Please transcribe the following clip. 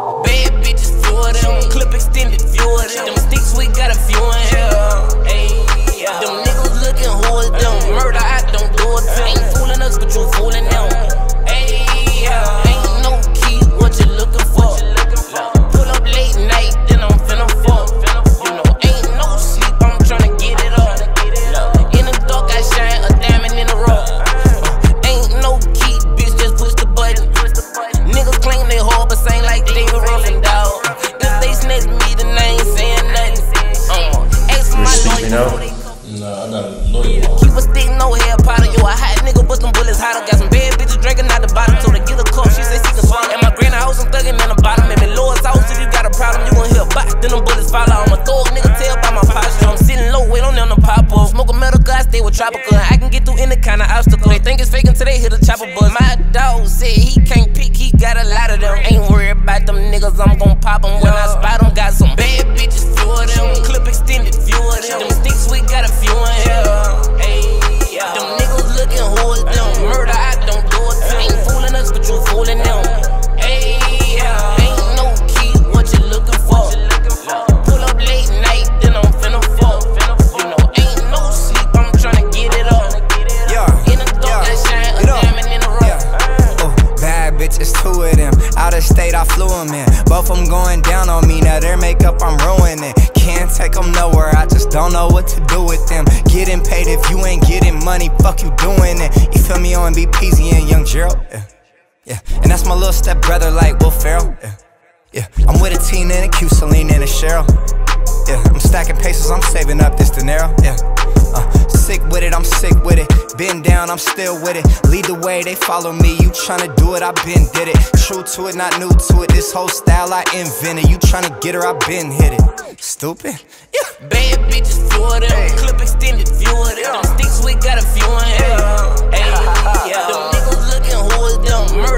Bad bitches, few of them. Clip extended, few of them. Them sticks, we got a few in here. Ayy, them niggas looking, who is them? Murder, I don't do it. Ain't fooling us, but you fooling them. Ayy, ain't no key, what you looking for? Pull up late night, then I'm finna fall. You know, ain't no sleep, I'm tryna get it up. In the dark, I shine a diamond in the rough. Ain't no key, bitch, just push the button. Niggas claim they hard, but sing like David Ruffin, dawg. If they snatch me, then I ain't saying nothing. Ask for my lawyer. Nah, I got a lawyer. Keep a stick, no hair powder. You a hot nigga, but them bullets hotter. Got some bad bitches drinking out the bottom. So to get a cup, she say she can swallow. At my granny house, I'm thugging in the bottom. At my lowest house, if you got a problem, you gon' hear box. Then them bullets follow. I'ma throw a nigga tail by my posture. I'm sitting low, wait on them to pop up. Smoke a metal, I stay with tropical. I can get through any kind of obstacle. They think it's fake until they hit a chopper buzz. My dog said he can't pick, he got a lot of them. Ain't worried about them niggas, I'm gon' pop them when I spot them. Got some bad bitches, few of them. Clip extended, few of them. Them sticks, we got a few in here. Them niggas looking, who is them? Murder, I don't do it. Ain't fooling us, but you fooling them. Ain't no key, what you looking for? Pull up late night, then I'm finna fall. You know, ain't no sleep, I'm tryna get it up. In the dark, I shine a diamond in the rough. Bad bitches, two of them. Out of state, I flew them in. Both of them going down on me. Now their makeup, I'm ruining. Can't take them nowhere, I just don't know what to do with them. Getting paid if you ain't getting money, fuck you doing it. You feel me on BPZ and Young Gerald? Yeah. And that's my little step brother like Will Ferrell. Yeah. I'm with a Tina and a Q, Celine and a Cheryl. Yeah. I'm stacking pesos, I'm saving up this dinero. Yeah. Sick with it, I'm sick with it. Been down, I'm still with it. Lead the way, they follow me. You tryna do it, I been did it. True to it, not new to it. This whole style I invented. You tryna get her, I been hit it. Stupid? Yeah. Bad bitches, few of them. Clip extended, few of them. Them sticks, we got a few in here. Them niggas looking, who is them? Murder,